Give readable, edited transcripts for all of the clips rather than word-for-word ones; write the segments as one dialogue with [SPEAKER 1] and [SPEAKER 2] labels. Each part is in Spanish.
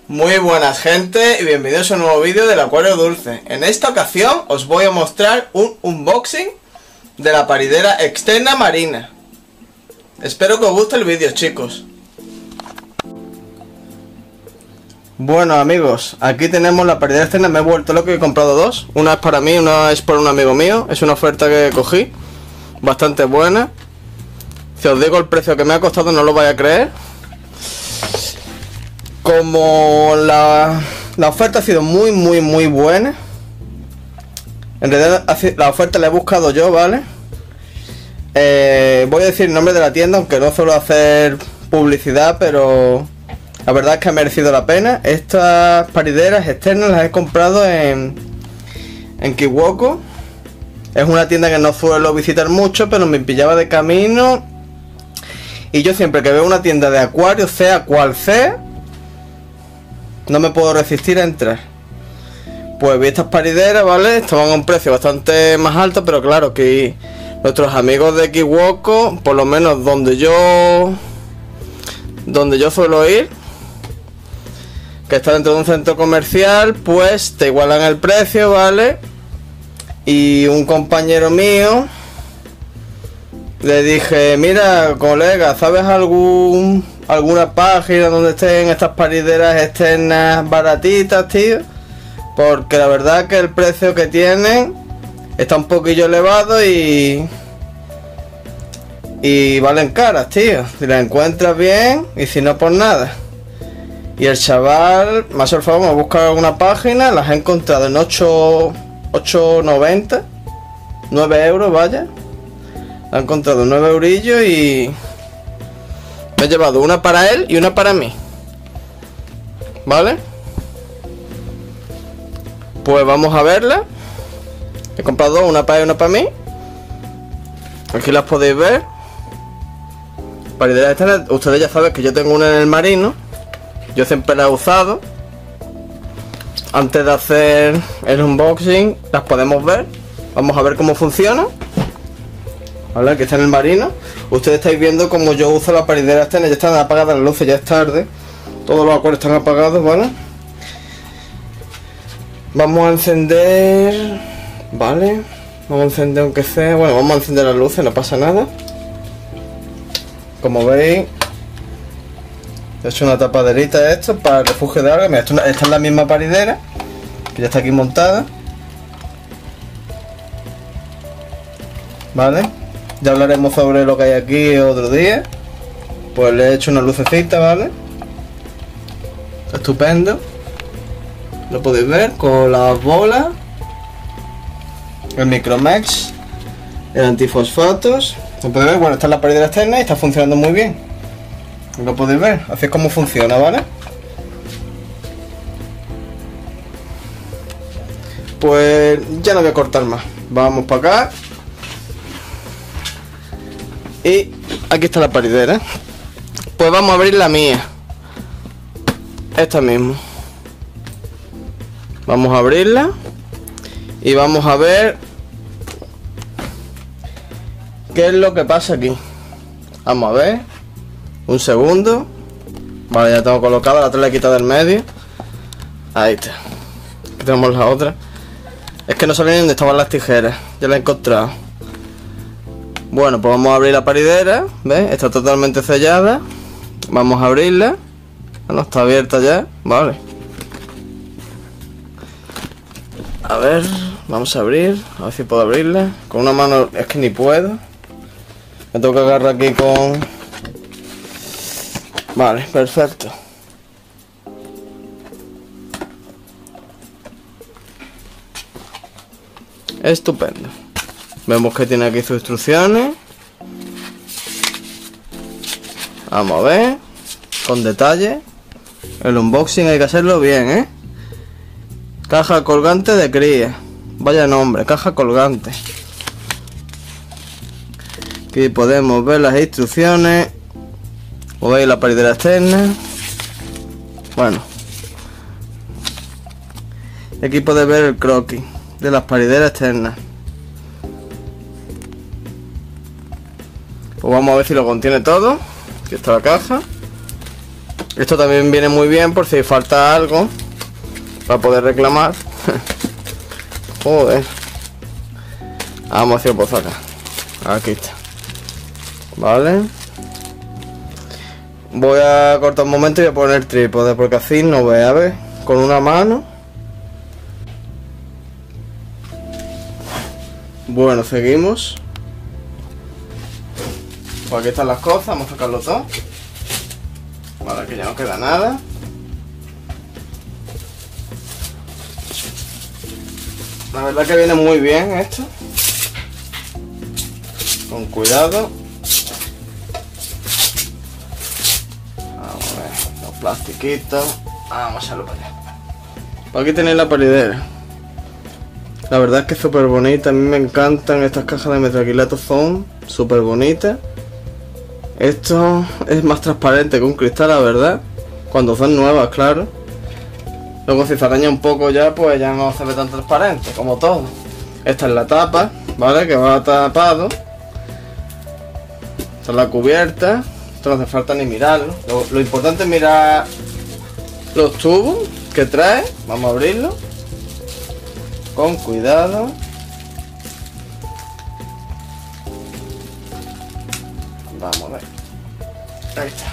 [SPEAKER 1] Muy buenas gente y bienvenidos a un nuevo vídeo del Acuario Dulce. En esta ocasión os voy a mostrar un unboxing de la paridera externa marina. Espero que os guste el vídeo, chicos. Bueno amigos, aquí tenemos la paridera externa. Me he vuelto loco y he comprado dos. Una es para mí, una es para un amigo mío. Es una oferta que cogí, bastante buena. Si os digo el precio que me ha costado no lo vais a creer. Como la oferta ha sido muy buena, en realidad la oferta la he buscado yo, ¿vale? Voy a decir el nombre de la tienda, aunque no suelo hacer publicidad, pero la verdad es que ha merecido la pena. Estas parideras externas las he comprado en Kiwoko. Es una tienda que no suelo visitar mucho, pero me pillaba de camino. Y yo siempre que veo una tienda de acuario, sea cual sea, no me puedo resistir a entrar. Pues vi estas parideras, ¿vale? Estaban a un precio bastante más alto, pero claro que nuestros amigos de Kiwoko, por lo menos donde yo suelo ir, que está dentro de un centro comercial, pues te igualan el precio, ¿vale? Y un compañero mío le dije, mira colega, ¿sabes alguna página donde estén estas parideras externas baratitas, tío? Porque la verdad que el precio que tienen está un poquillo elevado y valen caras, tío. Si las encuentras bien y si no, pues nada. Y el chaval me ha hecho el favor, me ha buscado alguna página, las he encontrado en 8,90, 9 euros, vaya. La he encontrado 9 eurillos y me he llevado una para él y una para mí, ¿vale? Pues vamos a verla. He comprado dos, una para él y una para mí. Aquí las podéis ver. Parideras externas. Ustedes ya saben que yo tengo una en el marino. Yo siempre la he usado. Antes de hacer el unboxing las podemos ver. Vamos a ver cómo funciona. Vale, que está en el marino. Ustedes estáis viendo como yo uso la paridera externa. Ya están apagadas las luces, ya es tarde. Todos los acuarios están apagados, ¿vale? Vamos a encender. Vale. Vamos a encender aunque sea. Bueno, vamos a encender las luces, no pasa nada. Como veis, he hecho una tapaderita esto para el refugio de alga. Mira, esta es la misma paridera, que ya está aquí montada. Vale. Ya hablaremos sobre lo que hay aquí otro día. Pues le he hecho una lucecita, ¿vale? Estupendo. Lo podéis ver con las bolas, el Micromex, el antifosfatos. Lo podéis ver, bueno, esta es la paridera externa y está funcionando muy bien. Lo podéis ver, así es como funciona, ¿vale? Pues ya no voy a cortar más. Vamos para acá. Y aquí está la paridera. Pues vamos a abrir la mía. Esta misma. Vamos a abrirla. Y vamos a ver qué es lo que pasa aquí. Vamos a ver. Un segundo. Vale, ya tengo colocada. La otra la he quitado del medio. Ahí está. Aquí tenemos la otra. Es que no sabía ni dónde estaban las tijeras. Ya la he encontrado. Bueno, pues vamos a abrir la paridera. ¿Ves? Está totalmente sellada. Vamos a abrirla. Bueno, está abierta ya. Vale. A ver, vamos a abrir. A ver si puedo abrirla. Con una mano es que ni puedo. Me tengo que agarrar aquí con... Vale, perfecto. Estupendo. Vemos que tiene aquí sus instrucciones. Vamos a ver. Con detalle. El unboxing hay que hacerlo bien, ¿eh? Caja colgante de cría. Vaya nombre, caja colgante. Aquí podemos ver las instrucciones. O veis la paridera externa. Bueno. Aquí podéis ver el croquis de las parideras externas. Pues vamos a ver si lo contiene todo. Aquí está la caja. Esto también viene muy bien por si falta algo para poder reclamar. Joder. Vamos a hacer por acá. Aquí está. Vale. Voy a cortar un momento y voy a poner el trípode porque así no ve, a ver, con una mano. Bueno, seguimos. Pues aquí están las cosas, vamos a sacarlo todo. Vale, que ya no queda nada. La verdad que viene muy bien esto. Con cuidado. Vamos a ver, los plastiquitos. Vamos a echarlo para allá. Pues aquí tenéis la paridera. La verdad es que es súper bonita. A mí me encantan estas cajas de metacrilato, son súper bonitas. Esto es más transparente que un cristal, la verdad. Cuando son nuevas, claro. Luego si se araña un poco ya, pues ya no se ve tan transparente, como todo. Esta es la tapa, ¿vale? Que va tapado. Esta es la cubierta. Esto no hace falta ni mirarlo. Lo importante es mirar los tubos que trae. Vamos a abrirlo. Con cuidado. Vamos a ver. Ahí está.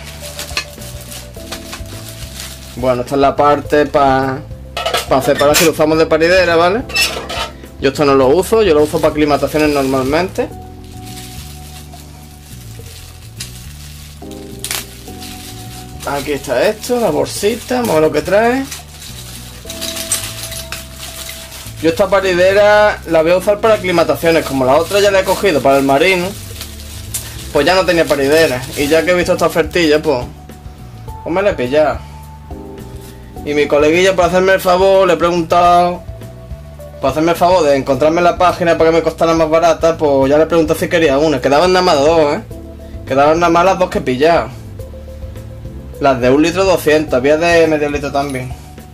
[SPEAKER 1] Bueno, esta es la parte para separar si lo usamos de paridera, ¿vale? Yo esto no lo uso, yo lo uso para aclimataciones normalmente. Aquí está esto, la bolsita, vamos a ver lo que trae. Yo esta paridera la voy a usar para aclimataciones, como la otra ya la he cogido para el marino. Pues ya no tenía paridera. Y ya que he visto esta ofertilla, pues me la he pillado. Y mi coleguilla, por hacerme el favor, le he preguntado, por hacerme el favor de encontrarme la página para que me costara más barata, pues ya le he preguntado si quería una. Quedaban nada más dos, Quedaban nada más las dos que he pillado. Las de 1 litro 200, había de medio litro también.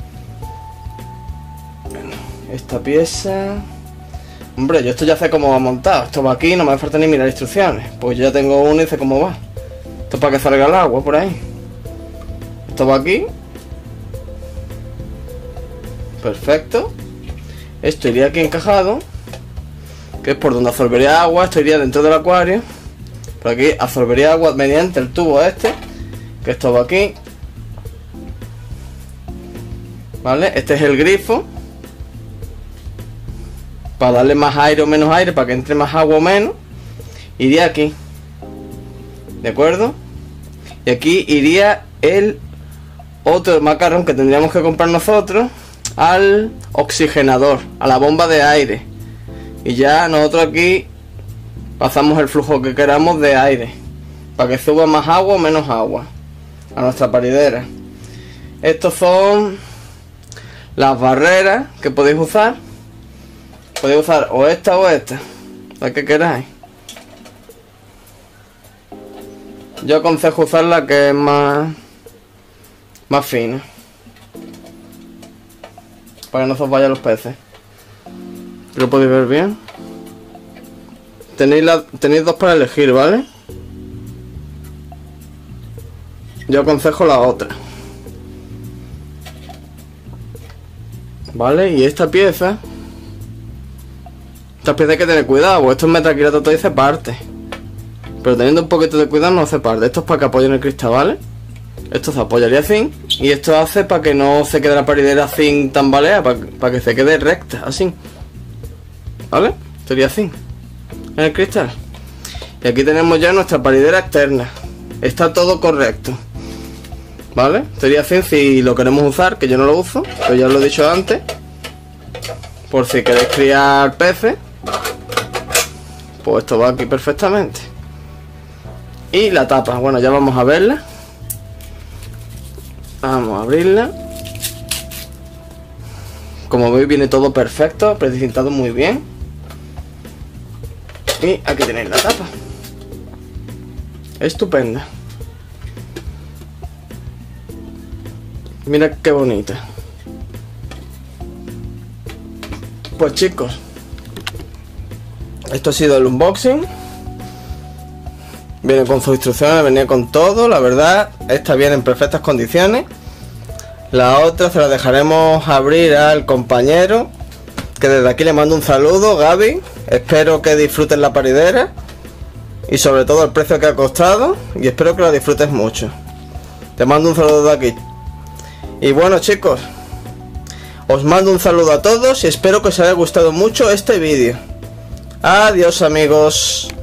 [SPEAKER 1] Bueno, esta pieza... Hombre, yo esto ya sé cómo va montado. Esto va aquí, no me hace falta ni mirar instrucciones. Pues yo ya tengo uno y sé cómo va. Esto es para que salga el agua por ahí. Esto va aquí. Perfecto. Esto iría aquí encajado, que es por donde absorbería agua. Esto iría dentro del acuario. Por aquí absorbería agua mediante el tubo este, que esto va aquí. Vale, este es el grifo, para darle más aire o menos aire, para que entre más agua o menos. Iría aquí, ¿de acuerdo? Y aquí iría el otro macarrón que tendríamos que comprar nosotros, al oxigenador, a la bomba de aire. Y ya nosotros aquí pasamos el flujo que queramos de aire, para que suba más agua o menos agua a nuestra paridera. Estos son las barreras que podéis usar. Podéis usar o esta, la que queráis. Yo aconsejo usar la que es más fina, para que no se os vayan los peces. Lo podéis ver bien. Tenéis dos para elegir, ¿vale? Yo aconsejo la otra. Vale, y esta pieza hay que tener cuidado, porque esto es metacrilato todo y se parte. Pero teniendo un poquito de cuidado no se parte. Esto es para que apoyen el cristal, ¿vale? Esto se apoyaría así. Y esto hace para que no se quede la paridera así tambalea, para que se quede recta, así. ¿Vale? Sería así en el cristal. Y aquí tenemos ya nuestra paridera externa. Está todo correcto, ¿vale? Sería así si lo queremos usar, que yo no lo uso, pero ya os lo he dicho antes. Por si queréis criar peces, pues esto va aquí perfectamente. Y la tapa, bueno, ya vamos a verla. Vamos a abrirla. Como veis viene todo perfecto, precintado muy bien. Y aquí tenéis la tapa. Estupenda. Mira qué bonita. Pues chicos, esto ha sido el unboxing. Viene con sus instrucciones, venía con todo, la verdad, esta viene en perfectas condiciones. La otra se la dejaremos abrir al compañero, que desde aquí le mando un saludo, Gaby. Espero que disfrutes la paridera y sobre todo el precio que ha costado, y espero que la disfrutes mucho. Te mando un saludo de aquí. Y bueno, chicos, os mando un saludo a todos y espero que os haya gustado mucho este vídeo. Adiós, amigos.